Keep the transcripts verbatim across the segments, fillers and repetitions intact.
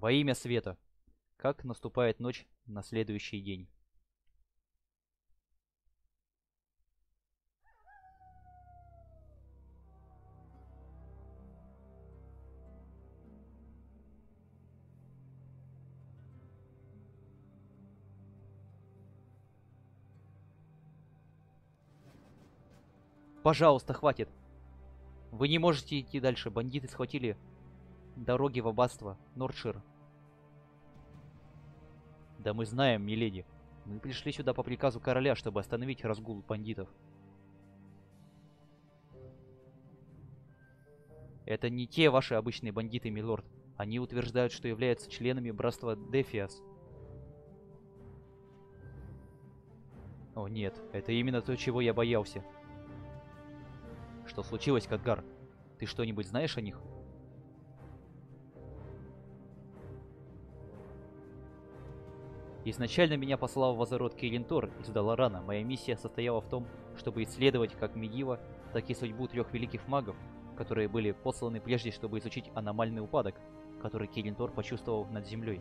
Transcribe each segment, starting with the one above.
Во имя света. Как наступает ночь на следующий день. Пожалуйста, хватит. Вы не можете идти дальше. Бандиты схватили дороги в аббатство Нордшир. Да мы знаем, миледи. Мы пришли сюда по приказу короля, чтобы остановить разгул бандитов. Это не те ваши обычные бандиты, милорд. Они утверждают, что являются членами братства Дефиас. О нет, это именно то, чего я боялся. Что случилось, Кадгар? Ты что-нибудь знаешь о них? Изначально меня послал в Азерот Кейлинтор из Даларана. Моя миссия состояла в том, чтобы исследовать как Медива, так и судьбу трех великих магов, которые были посланы прежде, чтобы изучить аномальный упадок, который Кейлинтор почувствовал над землей.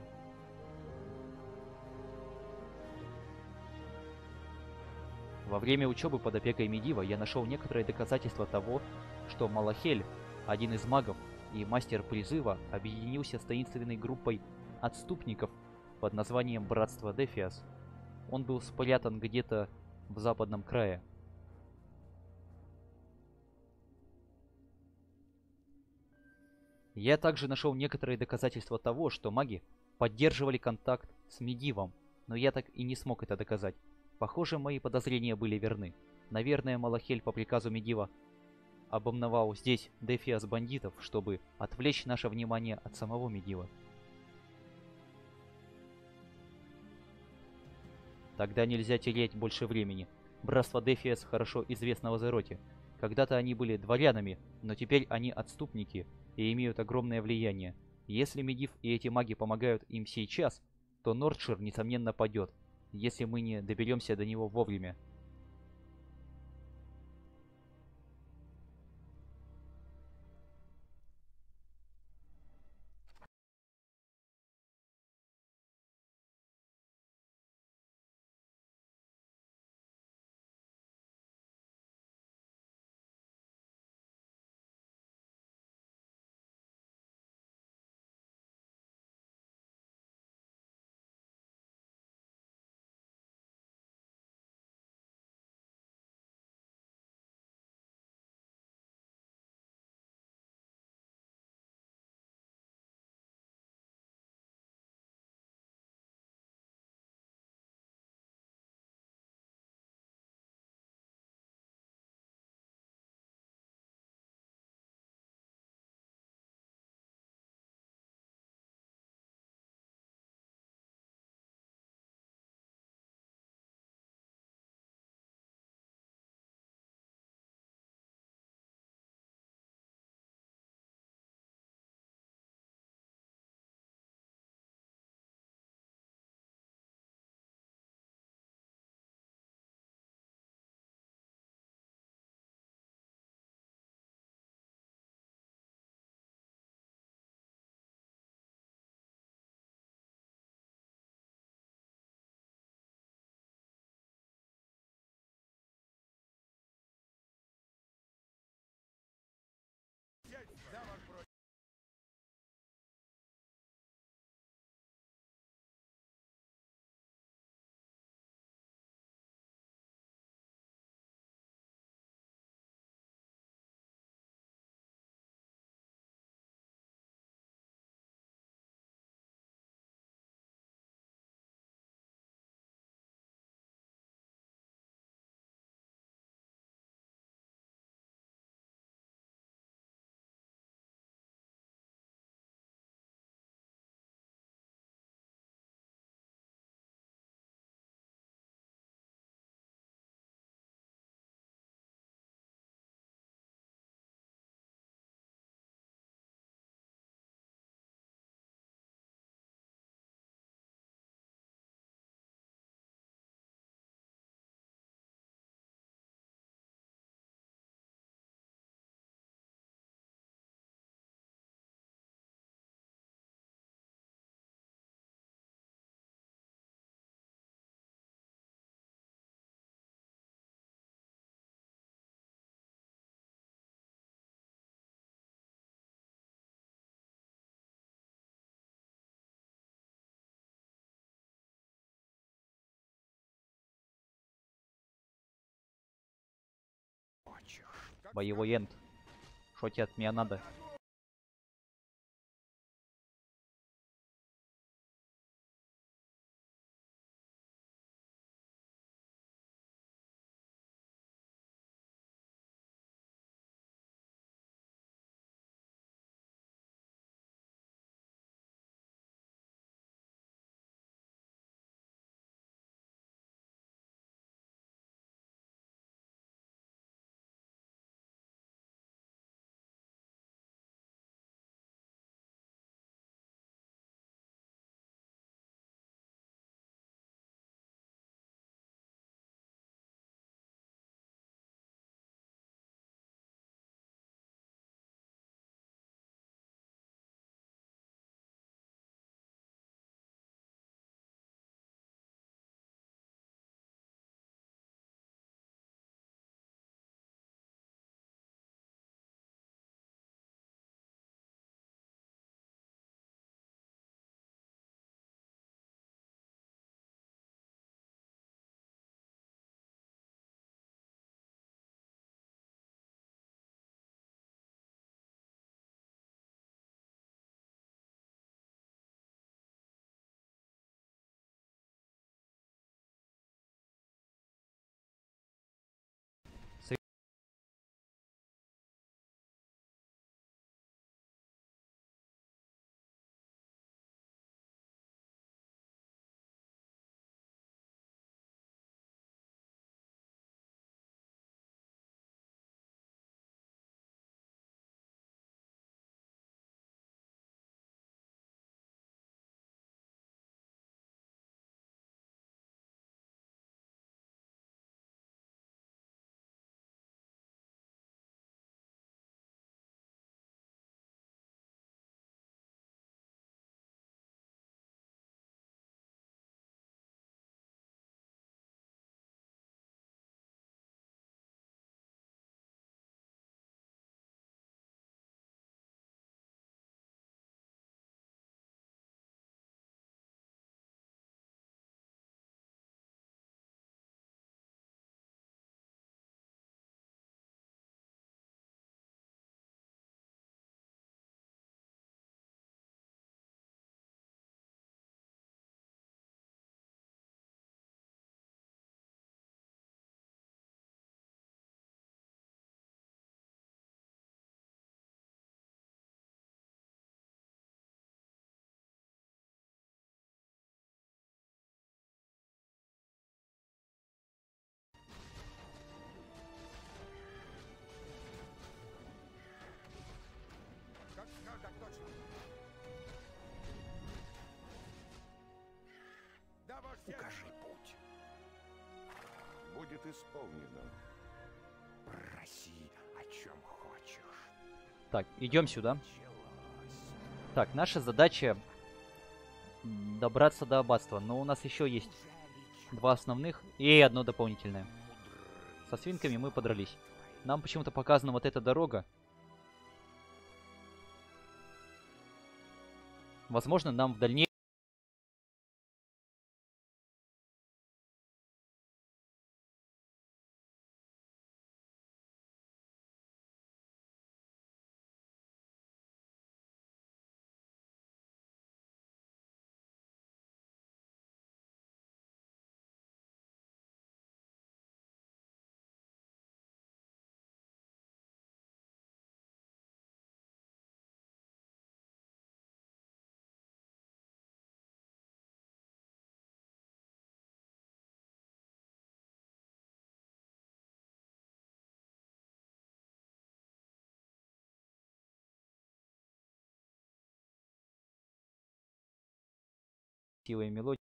Во время учебы под опекой Медива я нашел некоторые доказательства того, что Малахель, один из магов и мастер призыва, объединился с таинственной группой отступников под названием Братство Дефиас. Он был спрятан где-то в западном крае. Я также нашел некоторые доказательства того, что маги поддерживали контакт с Медивом, но я так и не смог это доказать. Похоже, мои подозрения были верны. Наверное, Малахель по приказу Медива обомновал здесь Дефиас бандитов, чтобы отвлечь наше внимание от самого Медива. Тогда нельзя терять больше времени. Братство Дефиас хорошо известно в Азероте. Когда-то они были дворянами, но теперь они отступники и имеют огромное влияние. Если Медив и эти маги помогают им сейчас, то Нордшир, несомненно, падет, если мы не доберемся до него вовремя. Боевой энд. Что тебе от меня надо? Укажи путь. Будет исполнено. Проси, о чем хочешь. Так, идем сюда. Началось. Так, наша задача м, добраться до аббатства. Но у нас еще есть два основных и одно дополнительное. Со свинками мы подрались. Нам почему-то показана вот эта дорога. Возможно, нам в дальнейшем силой мелодии.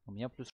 У меня плюс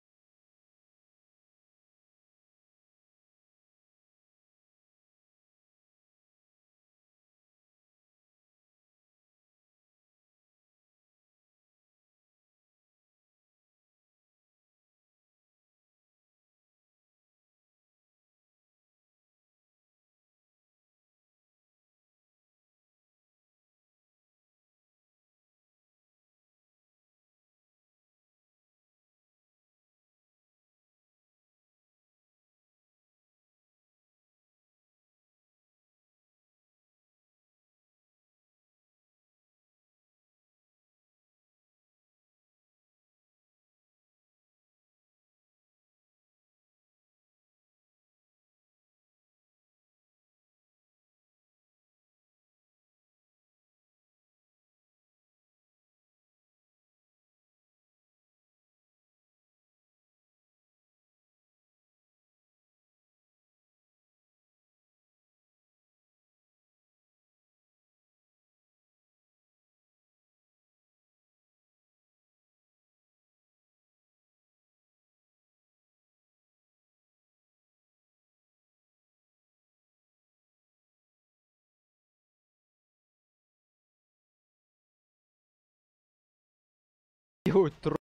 делают тро-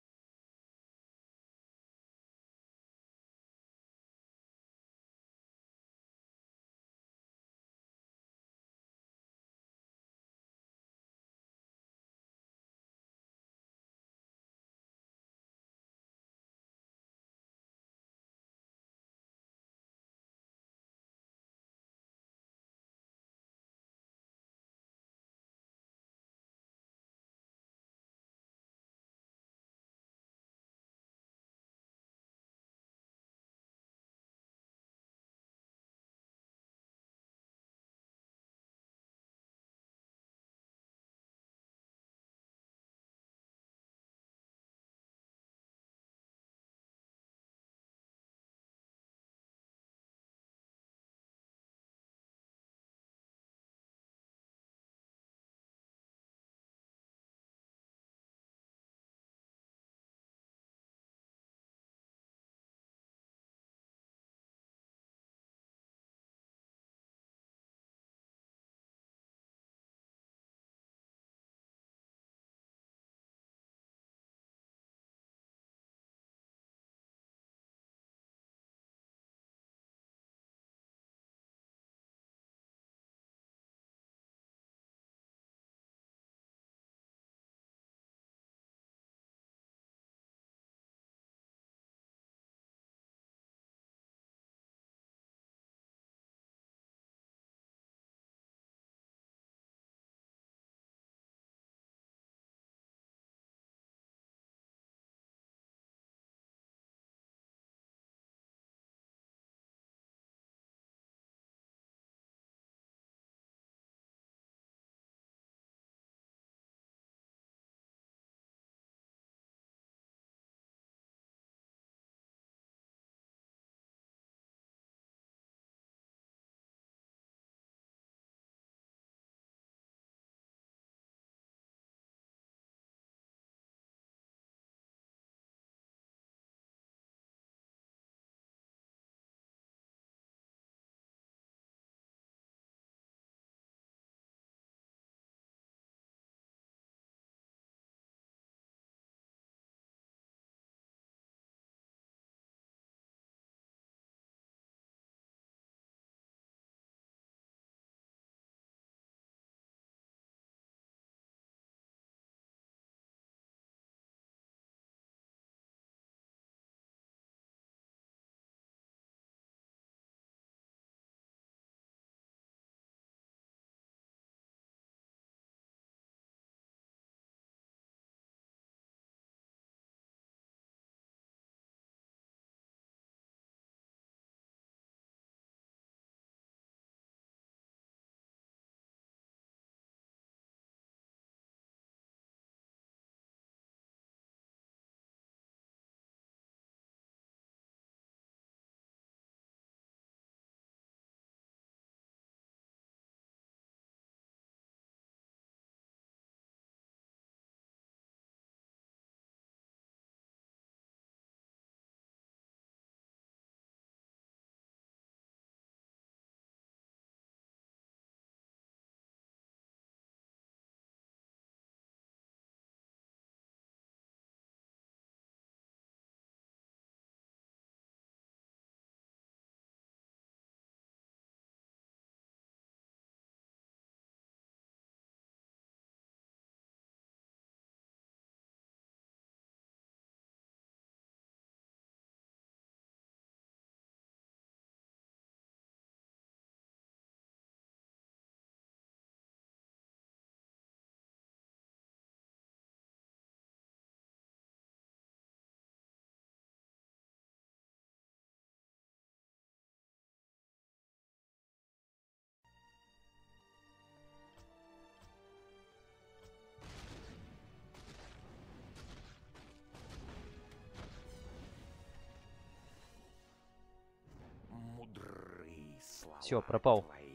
Все, пропал. Твои.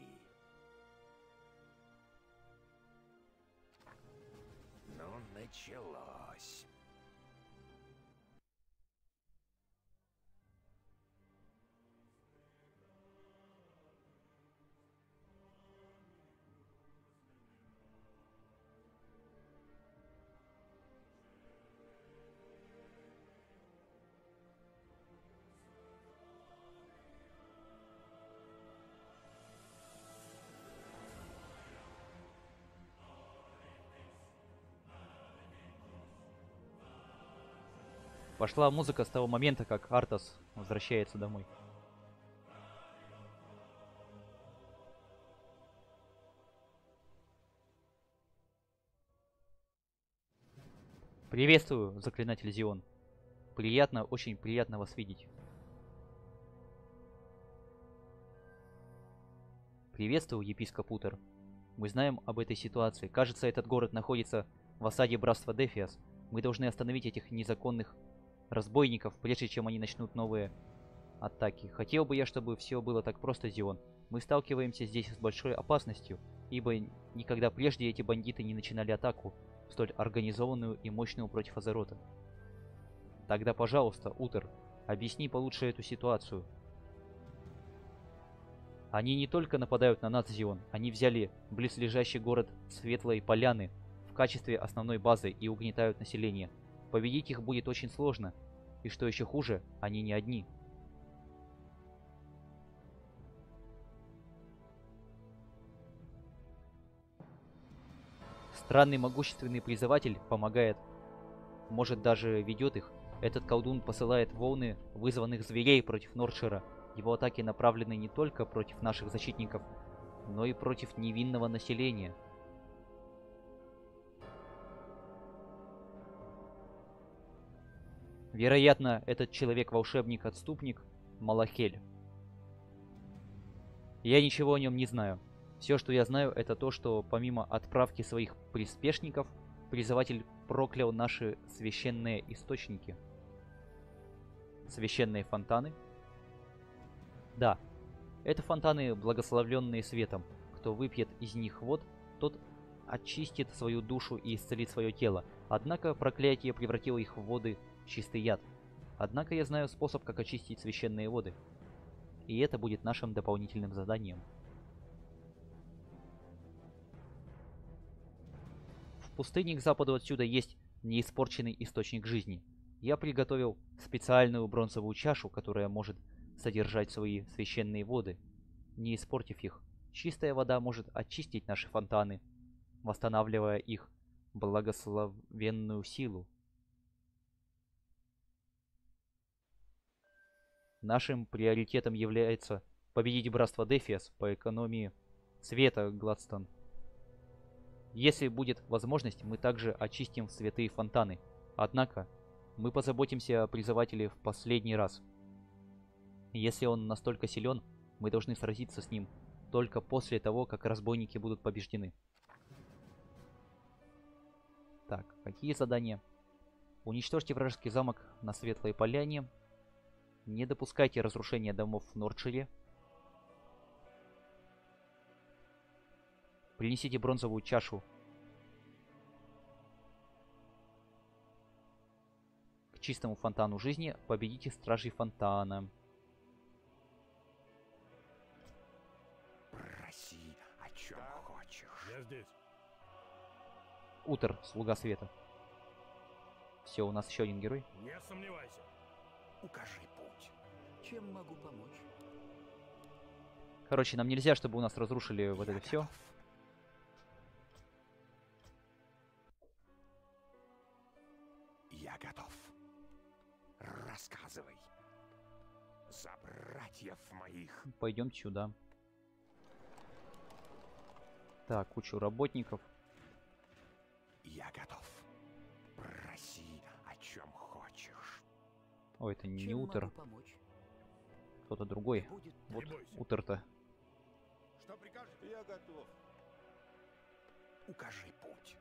Ну, началось. Пошла музыка с того момента, как Артас возвращается домой. Приветствую, заклинатель Зион. Приятно, очень приятно вас видеть. Приветствую, епископ Утер. Мы знаем об этой ситуации. Кажется, этот город находится в осаде братства Дефиас. Мы должны остановить этих незаконных разбойников, прежде чем они начнут новые атаки. Хотел бы я, чтобы все было так просто, Зион. Мы сталкиваемся здесь с большой опасностью, ибо никогда прежде эти бандиты не начинали атаку, столь организованную и мощную против Азерота. Тогда, пожалуйста, Утер, объясни получше эту ситуацию. Они не только нападают на нас, Зион, они взяли близлежащий город Светлой Поляны в качестве основной базы и угнетают население. Победить их будет очень сложно, и что еще хуже, они не одни. Странный могущественный призыватель помогает, может даже ведет их. Этот колдун посылает волны вызванных зверей против Нордшира. Его атаки направлены не только против наших защитников, но и против невинного населения. Вероятно, этот человек-волшебник-отступник Малахель. Я ничего о нем не знаю. Все, что я знаю, это то, что помимо отправки своих приспешников, призыватель проклял наши священные источники. Священные фонтаны? Да, это фонтаны, благословленные светом. Кто выпьет из них вод, тот очистит свою душу и исцелит свое тело. Однако проклятие превратило их в воды чистый яд. Однако я знаю способ, как очистить священные воды. И это будет нашим дополнительным заданием. В пустыне к западу отсюда есть неиспорченный источник жизни. Я приготовил специальную бронзовую чашу, которая может содержать свои священные воды. Не испортив их, чистая вода может очистить наши фонтаны, восстанавливая их благословенную силу. Нашим приоритетом является победить братство Дефиас по экономии света, Гладстон. Если будет возможность, мы также очистим святые фонтаны. Однако, мы позаботимся о призывателе в последний раз. Если он настолько силен, мы должны сразиться с ним только после того, как разбойники будут побеждены. Так, какие задания? Уничтожьте вражеский замок на Светлой Поляне. Не допускайте разрушения домов в Нордшире. Принесите бронзовую чашу к чистому фонтану жизни. Победите стражей фонтана. Проси, о чем хочешь. Я здесь. Утер, слуга света. Все, у нас еще один герой. Не сомневайся. Укажи путь. Чем могу помочь? Короче, нам нельзя, чтобы у нас разрушили вот Я это все. готов. Я готов. Рассказывай. За братьев моих. Пойдем сюда. Так, кучу работников. Я готов. Проси, о чем хочешь. О, это не Чем Утер, могу помочь? кто-то другой. Будет Вот Не бойся. Утер-то. Что прикажете? Я готов. Укажи путь.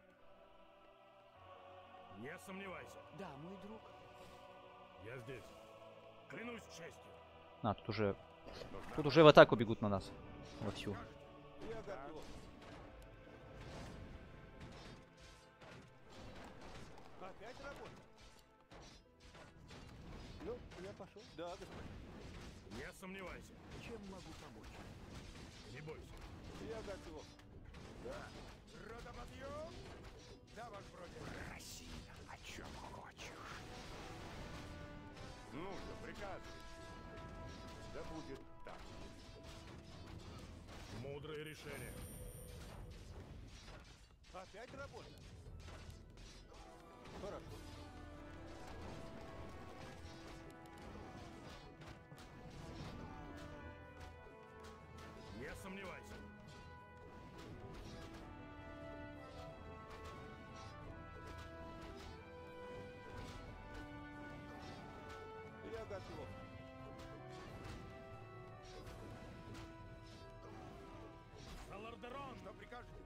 Не сомневайся. Да, мой друг. Я здесь. Клянусь честью. А, тут уже... Тут уже в атаку бегут на нас. вовсю. Я готов. Опять работа? Ну, я пошел. Да, господин. Не сомневайся. Чем могу помочь? Не бойся. Я готов. Да. Родоподъем? Да, ваш бродя. Проси, о чем хочешь. Ну же, приказывай. Да будет так. Мудрое решение. Опять работа? Хорошо. Не сомневайся. Я готов. Салардерон! Что прикажете?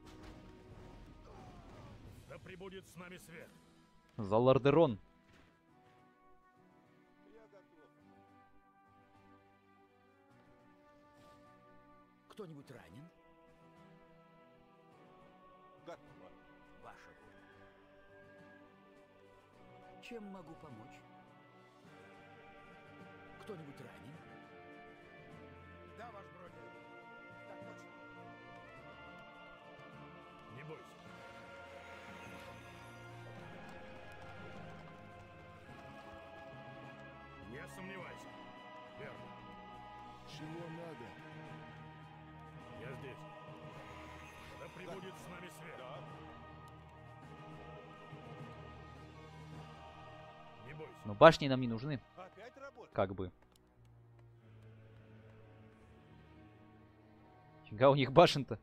Да пребудет с нами свет. Залардерон. Я готов. Кто-нибудь ранен? Готово. Ваша воля. Чем могу помочь? Кто-нибудь ранен? Да, ваш бродя. Так точно. Не бойся. Не сомневайся. Верно. Чего надо? Я здесь. Да пребудет с нами свет. Да. Не бойся. Но башни нам не нужны, Опять работа? как бы. Фига у них башен-то.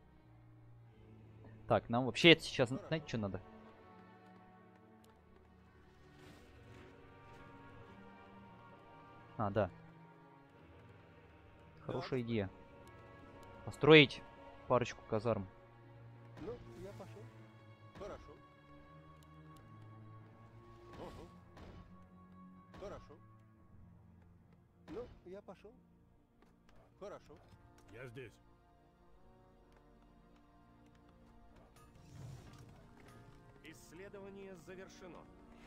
Так, нам вообще это сейчас, знаете, что надо? А, да. Хорошая идея. Построить парочку казарм. Ну, я пошел. Хорошо. Угу. Хорошо. Ну, я пошел. Хорошо. Я здесь. Исследование завершено.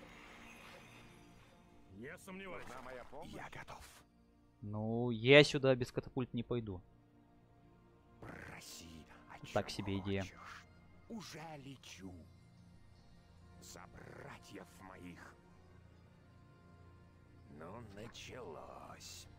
Не сомневайся. Нужна моя помощь? Я готов. Ну, я сюда без катапульт не пойду. Проси, о чем Так себе идея. хочешь. Уже лечу. За братьев моих. Ну, началось.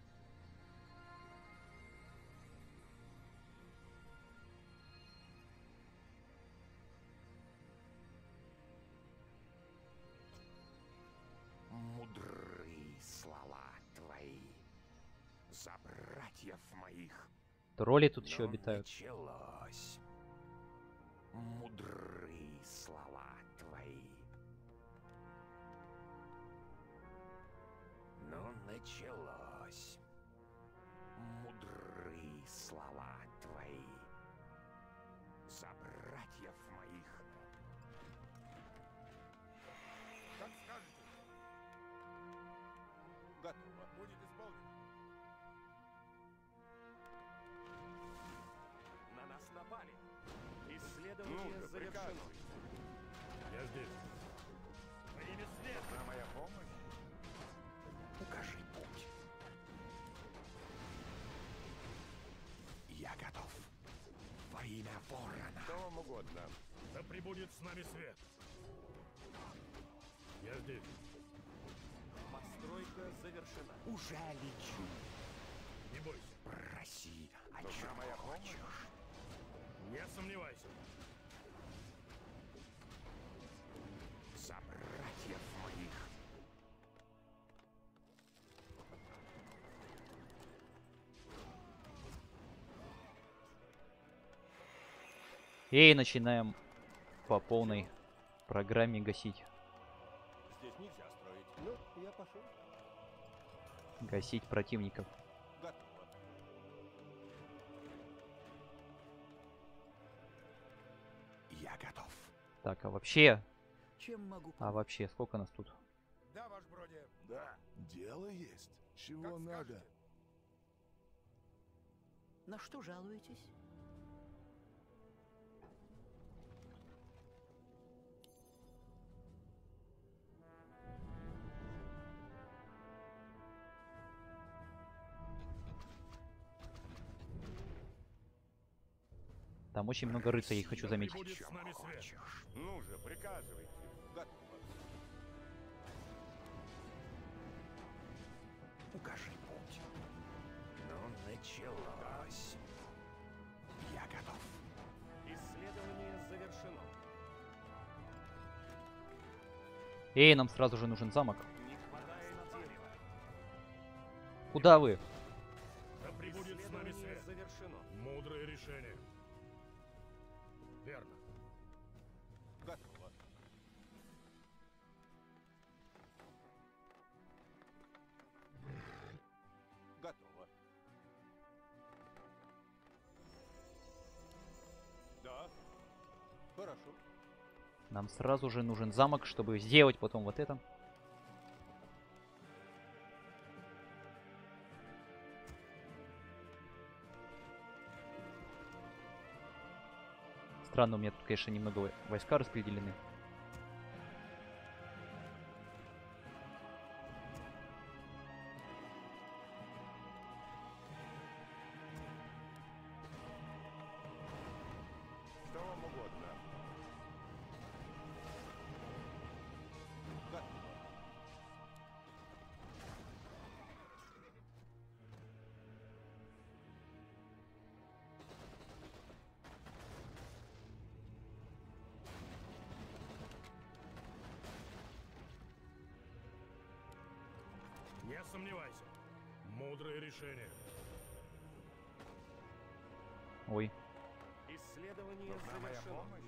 Мудры слова твои. За братьев моих. Тролли тут еще Ну, обитают. началось. Мудры слова твои. Ну, началось. Мудры слова твои. За братьев моих. Как скажете. Готово. Будет исполнено. На нас напали. Исследование завершено. Я здесь. Во имя света. Нужна моя помощь? Укажи путь. Я готов. Во имя ворона. Что вам угодно. Да пребудет с нами свет. Я здесь. Постройка завершена. Уже лечу. Не бойся. Проси, о чем моя хочешь. Не сомневайся. За братьев моих. И начинаем по полной программе гасить. Здесь нельзя строить. Ну, я пошел. Гасить противников. Готово. Я готов. Так, а вообще... Чем могу А помочь? вообще, сколько нас тут? Да, ваш бродя. Да, дело есть. Чего Как надо? скажете. На что жалуетесь? Там очень много рыцарей, хочу Да заметить. пребудет с нами свет. Ну же, приказывайте. Готово. Укажи путь. Ну, началось. Я готов. Исследование завершено. Эй, нам сразу же нужен замок. Не хватает дерева. Куда вы? Да пребудет с нами Исследование свет. завершено. Мудрое решение. Верно. Готово. Готово. Да. Хорошо. Нам сразу же нужен замок, чтобы сделать потом вот это. Странно, у меня тут, конечно, немного войска распределены. Что вам угодно. Готово. Не сомневайся. Мудрое решение. Ой, Исследование Нужна моя завершено. помощь?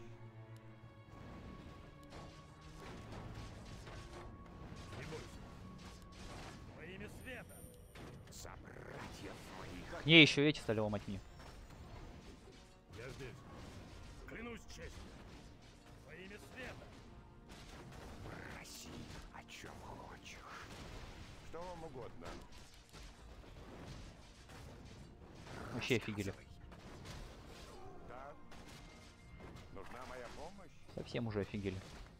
Не бойся. Во имя света. Собратьев моих. к ней еще эти стали ломать мне. Я здесь. Клянусь честью. Во имя света. Проси, о чем хочешь. Что вам угодно. Вообще офигели. Да. Нужна моя помощь? Совсем уже офигели.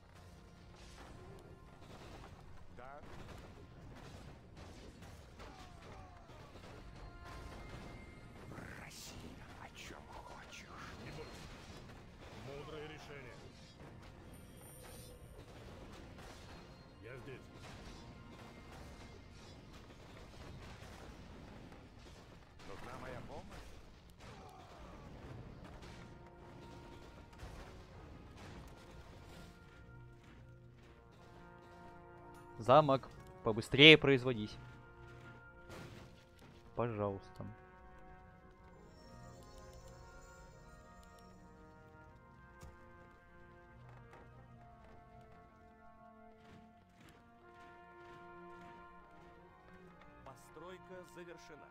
Да. Проси, о чем хочешь. Не бойся. Мудрое решение. Я здесь. Нужна моя помощь? Замок, побыстрее производись. Пожалуйста. Постройка завершена.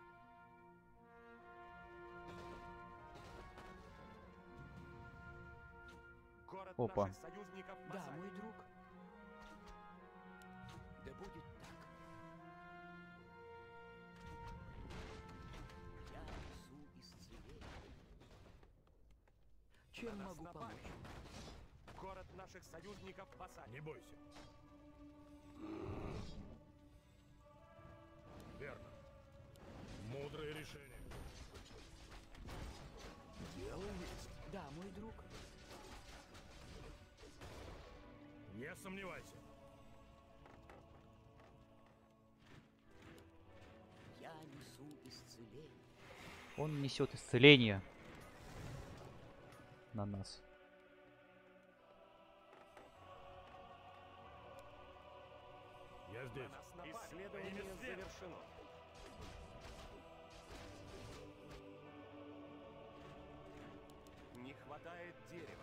Город Опа. наших союзников в Да, осаде. мой друг. Да будет так. Я несу исцеление. Чем На нас могу напали. помочь? Город наших союзников в осаде. Не бойся. Верно. Мудрое решение. Дело есть. Да, мой друг. Не сомневайся. Я несу исцеление. Он несет исцеление на нас. Я здесь. На нас напали. Во Исследование имя света. завершено. Не хватает дерева.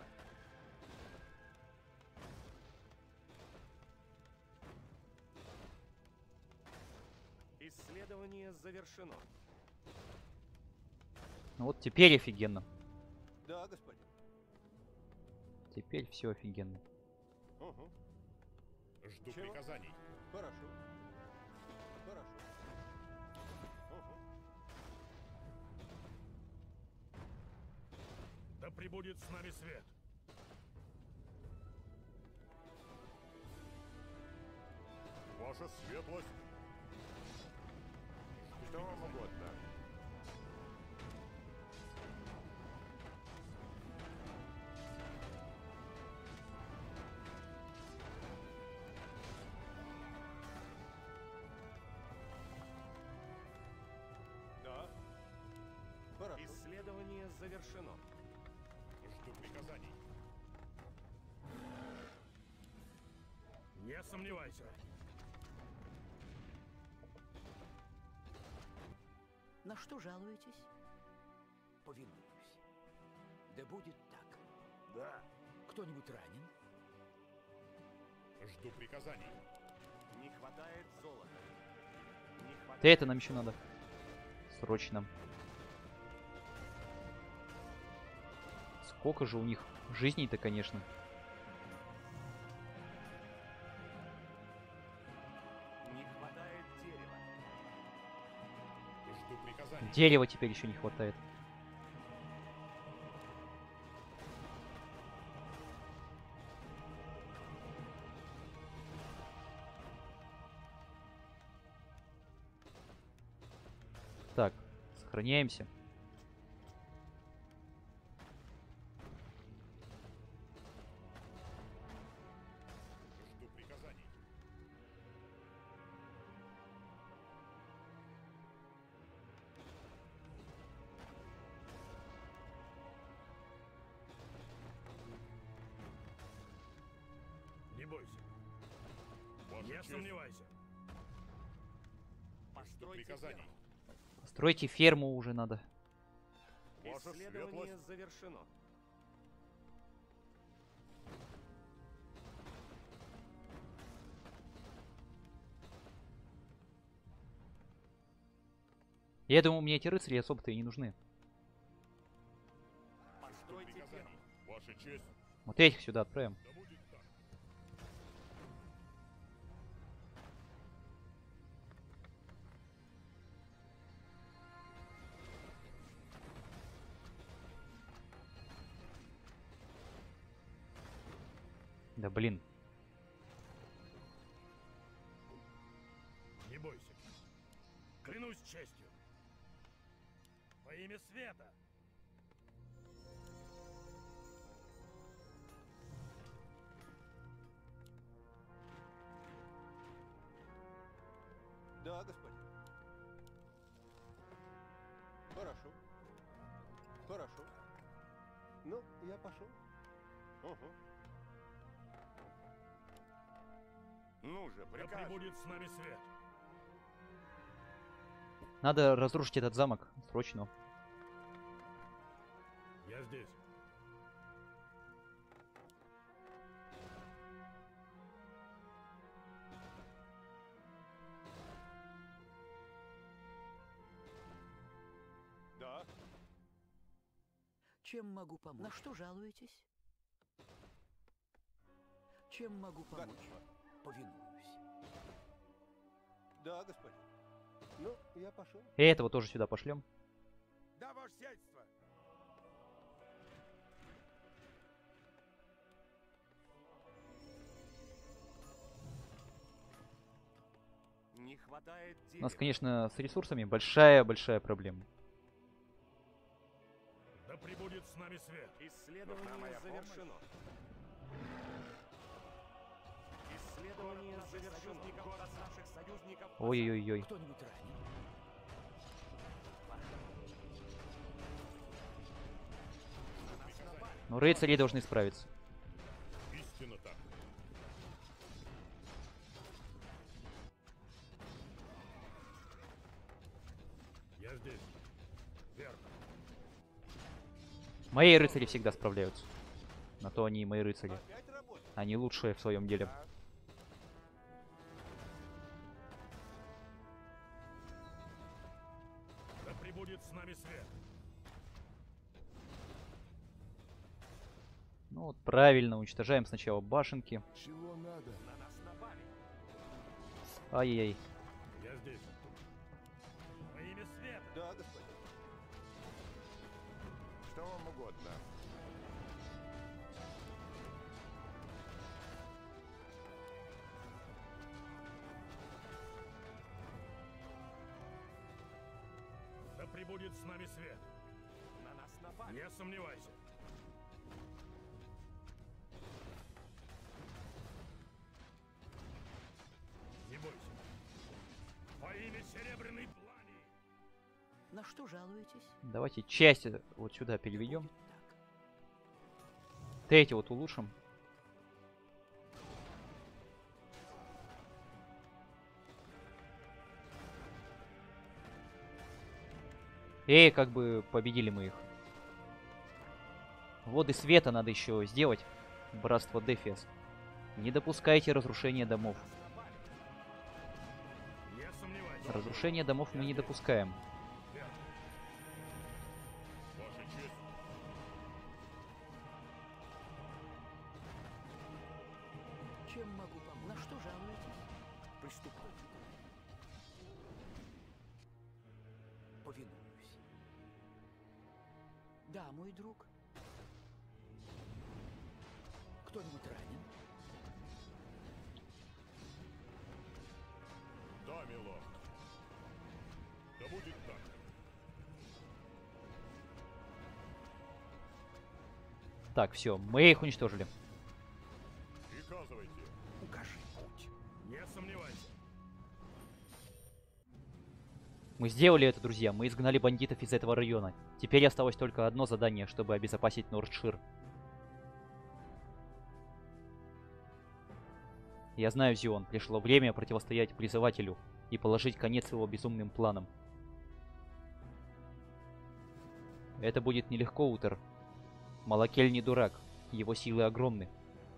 Исследование завершено. Ну вот теперь офигенно. Да, господин. Теперь все офигенно. Угу. Жду Чего? приказаний. Хорошо. Хорошо. Угу. Да пребудет с нами свет. Ваша светлость. Что вам угодно? Да. Хорошо. Исследование завершено. Жду приказаний. Не сомневайся. На что жалуетесь? Повинуюсь. Да будет так. Да. Кто-нибудь ранен? Жду приказаний. Не хватает золота. Не хватает... Да это нам еще надо. Срочно. Сколько же у них жизней-то, конечно. Не хватает дерева. Жду приказаний. Дерева теперь еще не хватает. Так, сохраняемся. Жду приказаний. Не бойся. Ваша Не честь. сомневайся. Жду Постройте приказаний. Стройте ферму уже надо. Ваша Исследование светлость. завершено. Я думаю, мне эти рыцари особо-то и не нужны. Жду Постройте ферму. приказаний. Ваша честь. Вот этих сюда отправим. Да будет так. Да блин. Не бойся. Клянусь честью. Во имя света. Да, господин. Хорошо. Хорошо. Ну, я пошел. Угу. Ну же, Да приказ. пребудет с нами свет. Надо разрушить этот замок. Срочно. Я здесь. Да. Чем могу помочь? На что жалуетесь? Чем могу помочь? Готово. Повинуюсь. Да, господин. Ну, я пошел. И этого тоже сюда пошлем. Да, ваше сельство. Не хватает У дерева. нас, конечно, с ресурсами большая-большая проблема. Да пребудет с нами свет. Исследование Нужна моя завершено. Исследование завершено. Город наших союзников. Ой-ой-ой. Кто-нибудь ранен? Но рыцари должны справиться. Истинно так. Я здесь. Верно. Мои рыцари всегда справляются. На то они и мои рыцари. Опять работа. Они лучшие в своем деле. Да. Да пребудет с нами свет. Ну вот правильно, уничтожаем сначала башенки. Чего надо? На нас напали. Ай-яй-яй. Я здесь. Во имя света. Да, господин. Что вам угодно? пребудет с нами свет. На нас напали. Не сомневайся. Не бойся. Во имя Серебряной Длани. На что жалуетесь? Давайте часть вот сюда переведем. Будет так. Третий вот улучшим. Эй, как бы победили мы их. Воды света надо еще сделать. Братство Дефиас. Не допускайте разрушения домов. Не сомневайся. Разрушение домов мы не допускаем. Верно. Ваша честь. Чем могу помочь? На что жалуетесь? Приступайте. Повинуюсь. Да, мой друг. Кто-нибудь ранен? Да, милорд. Да будет так. Так, все, мы их уничтожили. Приказывайте. Укажи путь. Не сомневайся. Мы сделали это, друзья. Мы изгнали бандитов из этого района. Теперь осталось только одно задание, чтобы обезопасить Нордшир. Я знаю, Зион, пришло время противостоять призывателю и положить конец его безумным планам. Это будет нелегко, Утер. Малакель не дурак. Его силы огромны.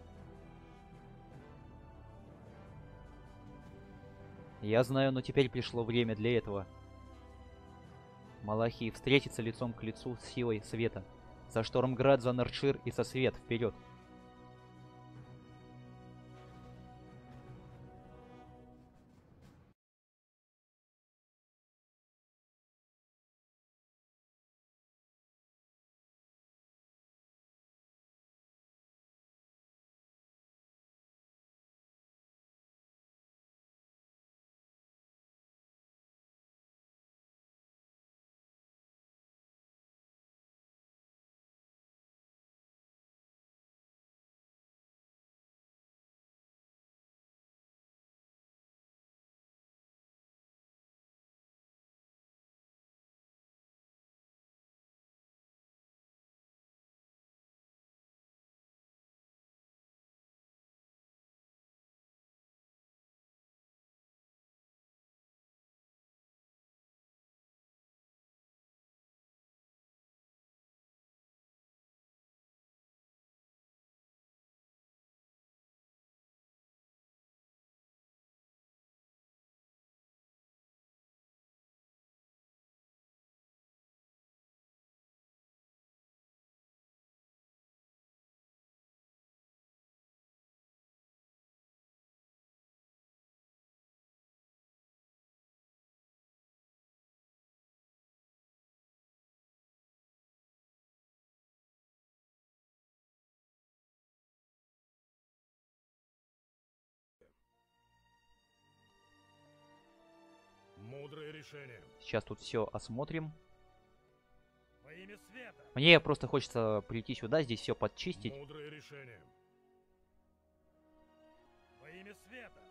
Я знаю, но теперь пришло время для этого. Малахий встретится лицом к лицу с силой света. За Штормград, за Нордшир и со свет вперед. Мудрое решение. Сейчас тут все осмотрим. Во имя света. Мне просто хочется прийти сюда, здесь все подчистить. Мудрое решение. Во имя света.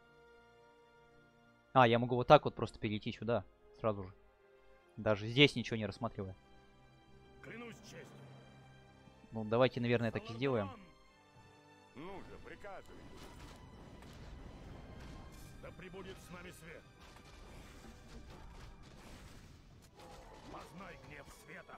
А, я могу вот так вот просто перейти сюда сразу же. Даже здесь ничего не рассматривая. Клянусь честью. Ну, давайте, наверное, так и сделаем. Ну же, приказывай. Да пребудет с нами свет. Познай гнев света.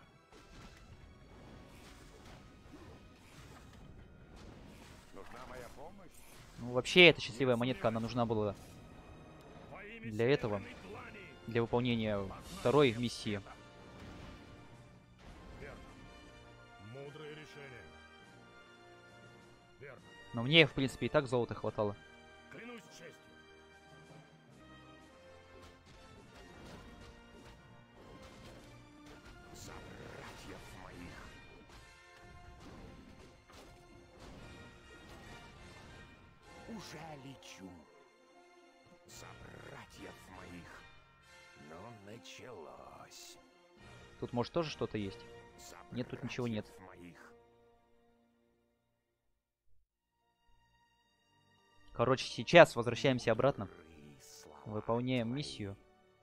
Нужна моя помощь? Ну, вообще, эта счастливая монетка, она нужна была Во имя для этого, Серебряной Длани. для выполнения второй миссии. Верно. Мудрое решение. Верно. Но мне, в принципе, и так золота хватало. Клянусь честью. За братьев моих. Уже лечу. За братьев моих. Но началось. Тут, может, тоже что-то есть? Нет, тут ничего нет. Моих. Короче, сейчас возвращаемся обратно. И слова Выполняем твои. миссию.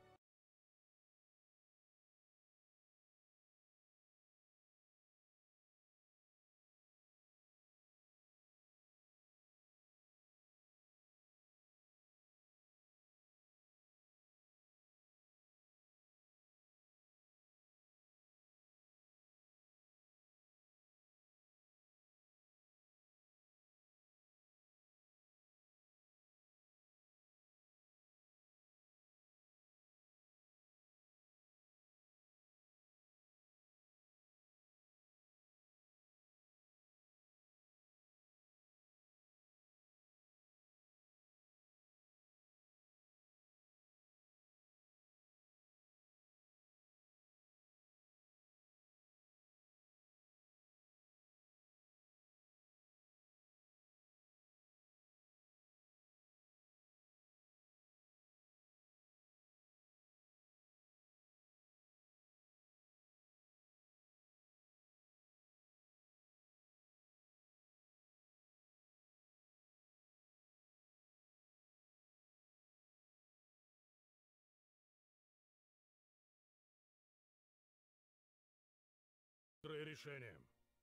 Мудрое решение.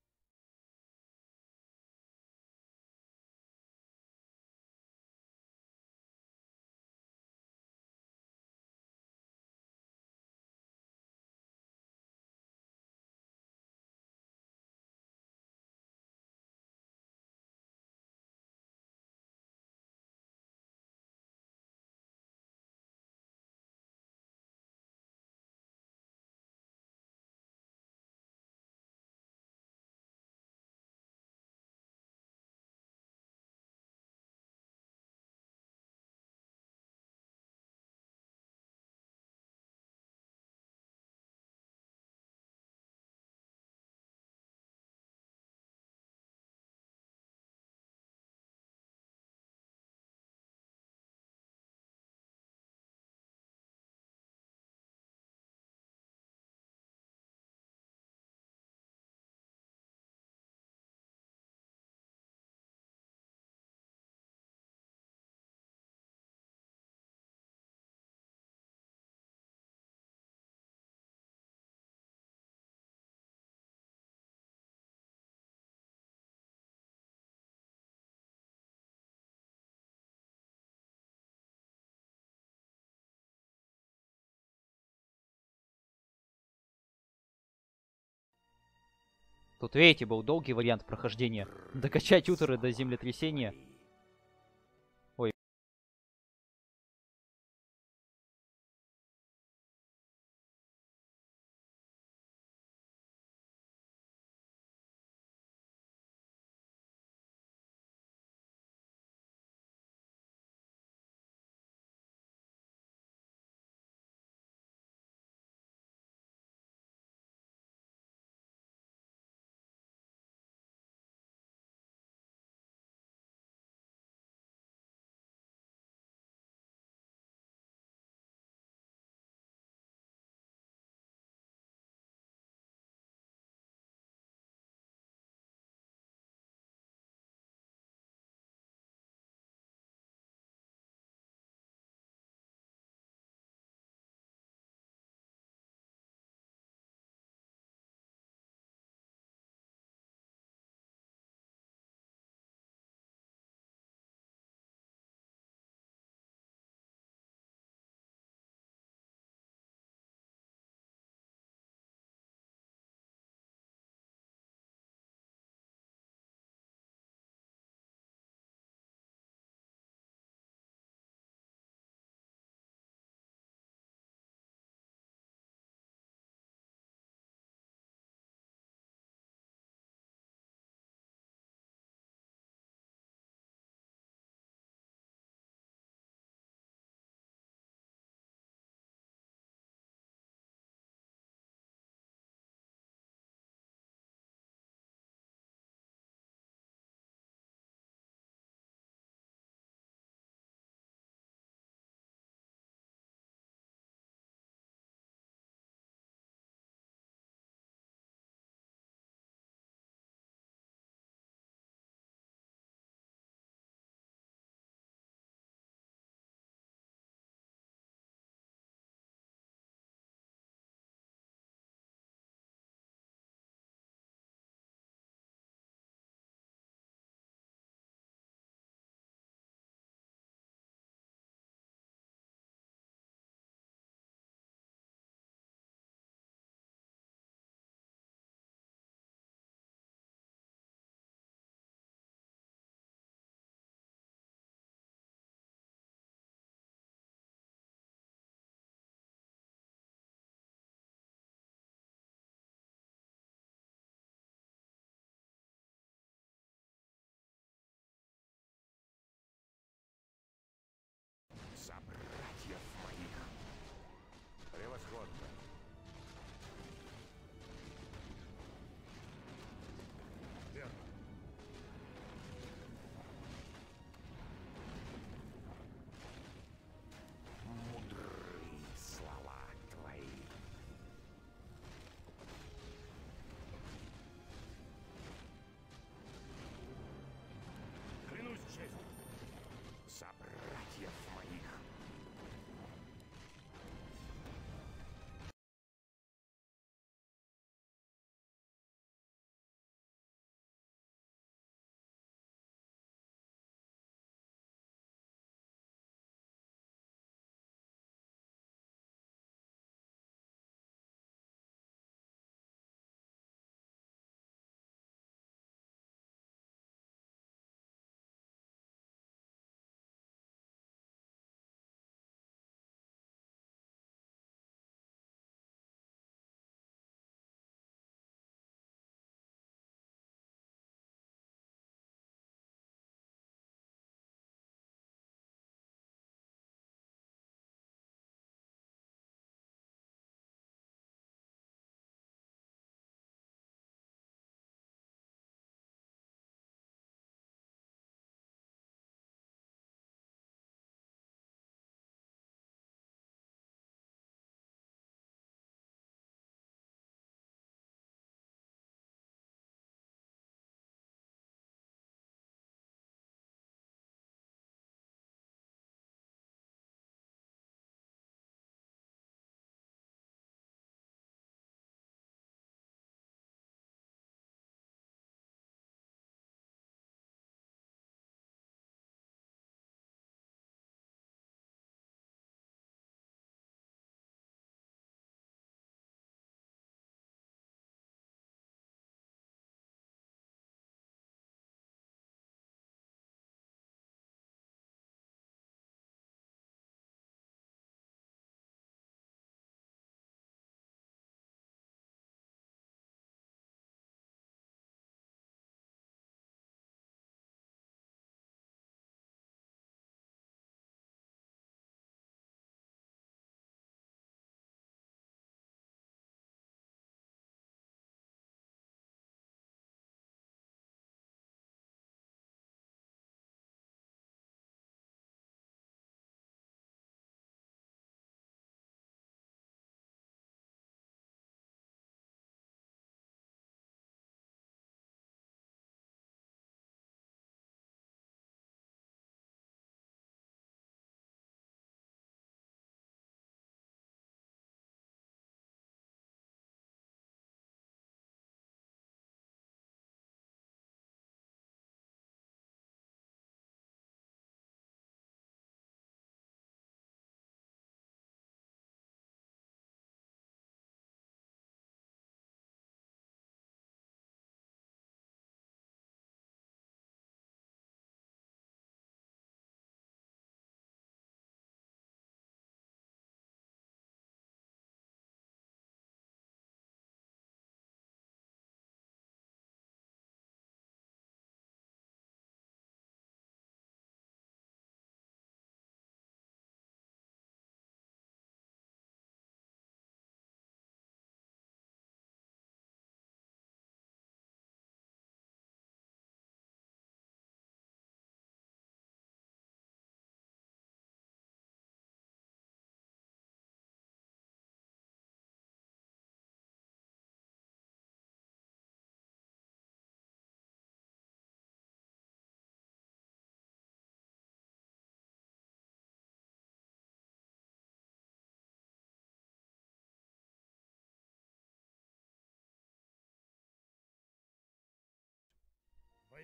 Тут, видите, был долгий вариант прохождения. Докачать уторы до землетрясения.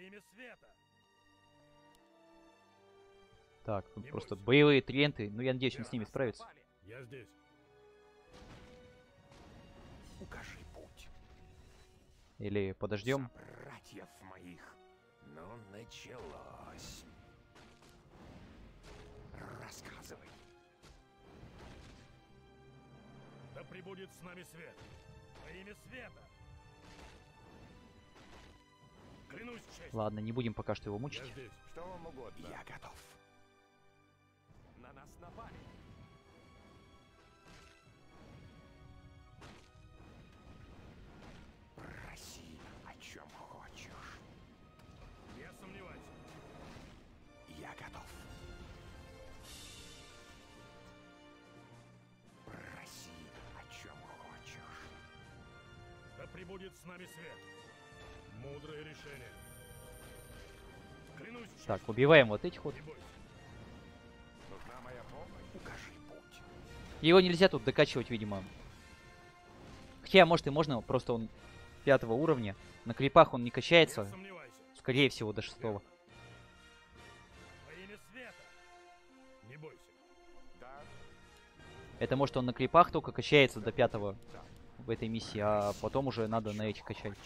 имя света. Так, тут Не просто бойся. боевые триенты. Ну, я надеюсь, он с На ними нас справится. напали. Я здесь. Укажи путь. Или подождем. Братьев моих. Ну, началось. Рассказывай. Да пребудет с нами свет. Во имя света. Клянусь честью. Ладно, не будем пока что его Я мучить. здесь. Что вам угодно? Я готов. На нас напали. Проси, о чем хочешь. Не сомневайся. Я готов. Проси, о чем хочешь. Да пребудет с нами свет. Мудрое решение. Клянусь честью. Так, убиваем вот этих вот. Не бойся. Нужна моя помощь? Укажи путь. Его нельзя тут докачивать, видимо. Хотя, может, и можно, просто он пятого уровня. На крипах он не Не качается. сомневайся. Скорее всего, до шестого. Во имя света. Не бойся. Да. Это может он на крипах только качается до пятого в этой миссии, а потом уже надо на эти качать.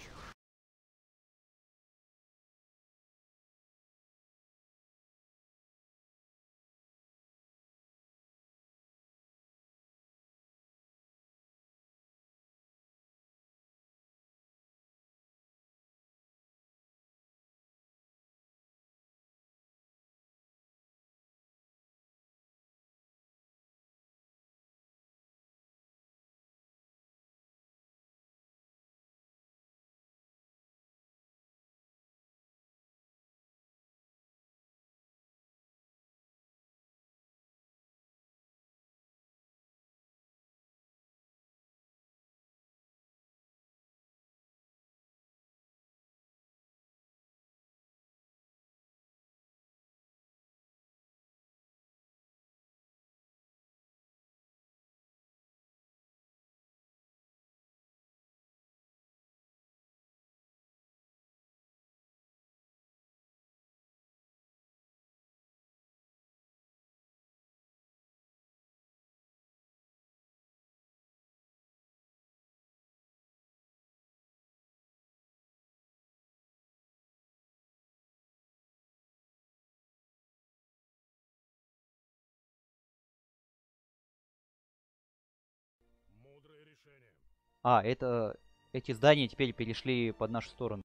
Мудрое решение. А, это... Эти здания теперь перешли под нашу сторону.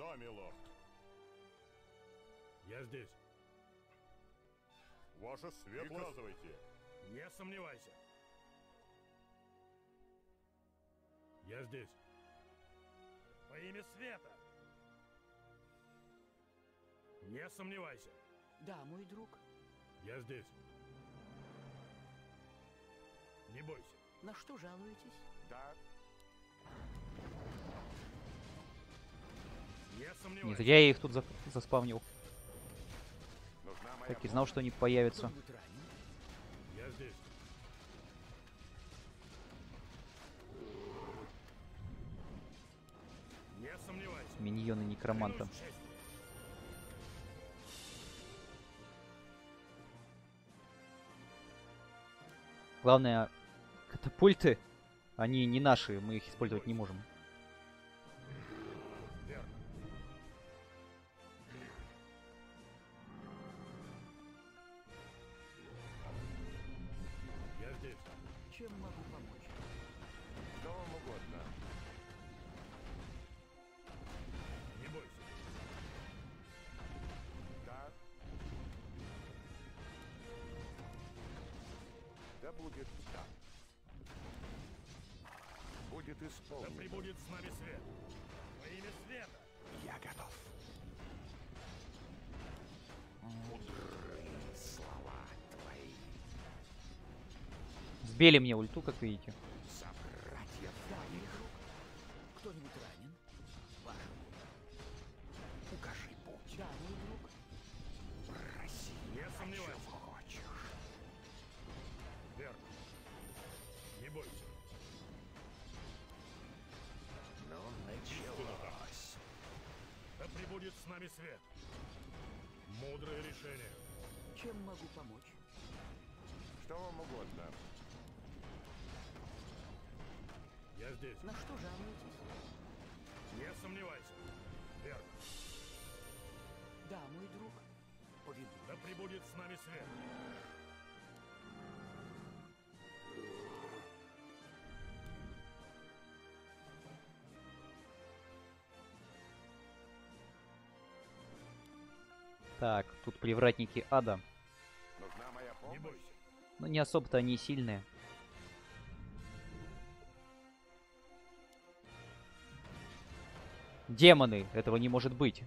Да, милорд. Я здесь. Ваша светлость. Приказывайте. Не сомневайся. Я здесь. Во имя света. Не сомневайся. Да, мой друг. Я здесь. Не бойся. На что жалуетесь? Да. Не Не сомневайся. зря я их тут за- заспавнил. Нужна моя Так и знал, что они появятся. Кто-нибудь ранен? Я здесь. Не сомневайся. Миньоны некроманта. Клянусь честью. Главное, катапульты, они не наши, мы их использовать не можем. Верно. Я здесь. Чем могу помочь? Что вам угодно. Не бойся. Да. Да будет так. Будет Да исполнено. пребудет с нами свет. Во имя света. Я готов. Мудрые слова твои. Сбили мне ульту, как видите. Собратьев Да, мой твоих. друг. Кто-нибудь ранен? Ваш. Укажи путь. Да, мой друг. Проси. Не о сомневайся. чем хочешь. Верно. Не бойся. Ну, началось. Да пребудет с нами свет. Мудрое решение. Чем могу помочь? Что вам угодно. Я здесь. На что жалуетесь? Не сомневайся. Верно. Да, мой друг. Поведу. Да пребудет с нами свет. Так, тут привратники ада. Нужна моя Не помощь. бойся. Но не особо-то они сильные. Демоны! Этого не может быть.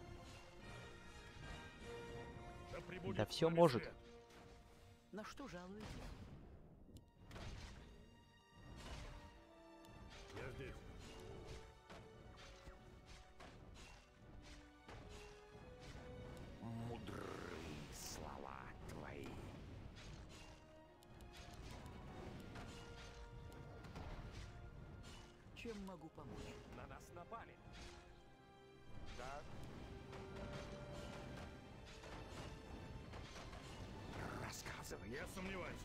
Да пребудет Да с всё нами может. свет. На что жалуетесь? Я здесь. Мудрые слова твои. Чем могу помочь? На нас напали. Да. Рассказывай. Не сомневайся.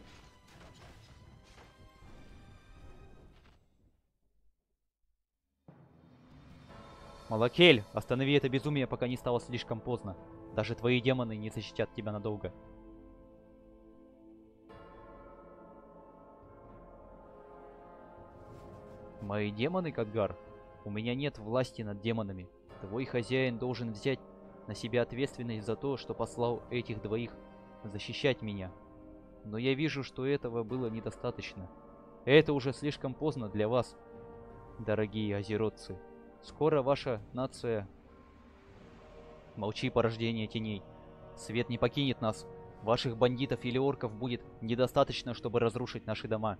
Малакель, останови это безумие, пока не стало слишком поздно. Даже твои демоны не защитят тебя надолго. Мои демоны, Кадгар? У меня нет власти над демонами. Твой хозяин должен взять на себя ответственность за то, что послал этих двоих защищать меня. Но я вижу, что этого было недостаточно. Это уже слишком поздно для вас, дорогие азеротцы. Скоро ваша нация... Молчи, порождение теней. Свет не покинет нас. Ваших бандитов или орков будет недостаточно, чтобы разрушить наши дома.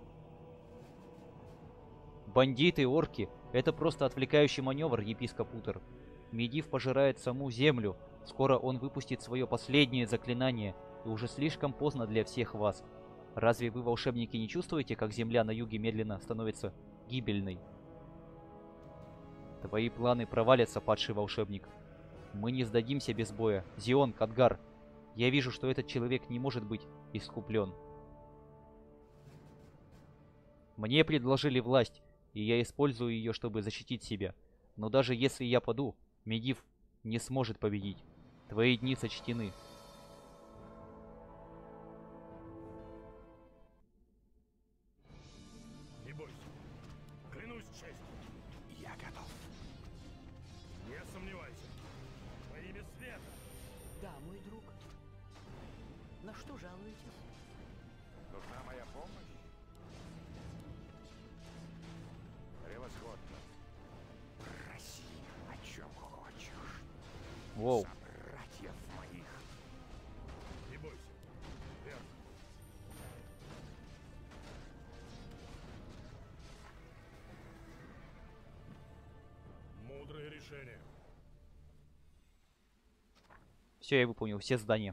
Бандиты, орки — это просто отвлекающий маневр, епископ Утер. Медив пожирает саму землю. Скоро он выпустит свое последнее заклинание, и уже слишком поздно для всех вас. Разве вы, волшебники, не чувствуете, как земля на юге медленно становится гибельной? Твои планы провалятся, падший волшебник. Мы не сдадимся без боя. Зион, Кадгар, я вижу, что этот человек не может быть искуплен. Мне предложили власть, и я использую ее, чтобы защитить себя. Но даже если я паду, Медив не сможет победить. Твои дни сочтены. Не бойся. Клянусь честью. Я готов. Не жалуетесь? Нужна моя помощь? Превосходно. Проси, о чем хочешь. Воу. Собратьев моих. Не бойся. Верно. Мудрое решение. Все, я выполнил все задания.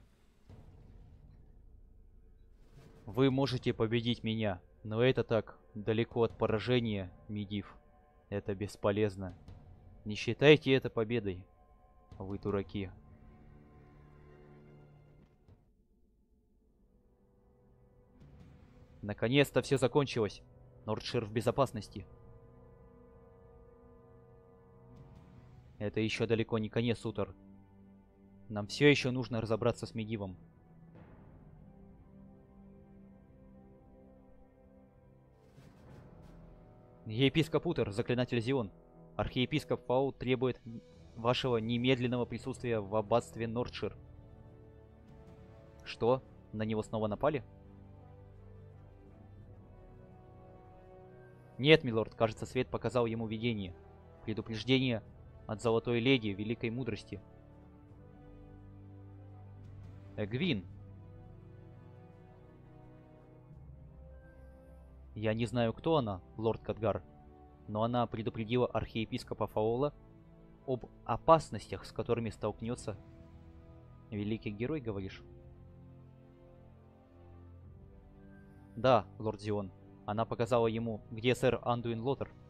Вы можете победить меня, но это так далеко от поражения, Медивh. Это бесполезно. Не считайте это победой. Вы дураки. Наконец-то все закончилось. Нордшир в безопасности. Это еще далеко не конец, Утор. Нам все еще нужно разобраться с Медивом. Епископ Утор, заклинатель Зион. Архиепископ Фау требует вашего немедленного присутствия в аббатстве Нордшир. Что? На него снова напали? Нет, милорд, кажется, свет показал ему видение. Предупреждение от Золотой Леди Великой Мудрости. Эгвин. Я не знаю, кто она, лорд Кадгар, но она предупредила архиепископа Фаола об опасностях, с которыми столкнется великий герой, говоришь? Да, лорд Зион. Она показала ему, где сэр Андуин Лотер.